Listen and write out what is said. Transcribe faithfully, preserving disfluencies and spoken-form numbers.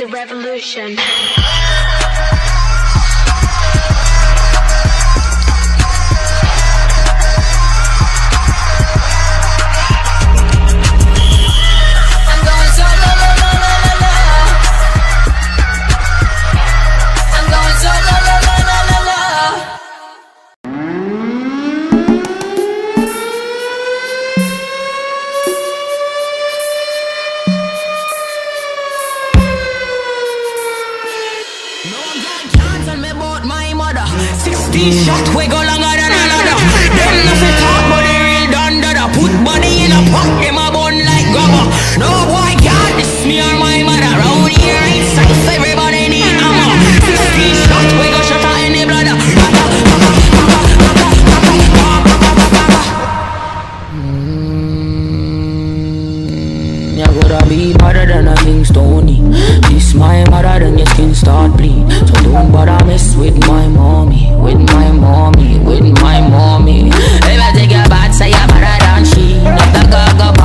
revolution. sixteen shot we go longer than another. Them no fit talk but they real done dada. Put body in a pot, them a bun like rubber. No boy can't diss me or my mother. Round here it's safe, everybody need hammer. Sixteen shot we go shut out any brother. Mm, you gotta be better than a King Stony. This my mother then your skin start bleed. So don't bother mess with my mommy, with my mommy, with my mommy. If I take your bad, say you're better than she. Not the gaga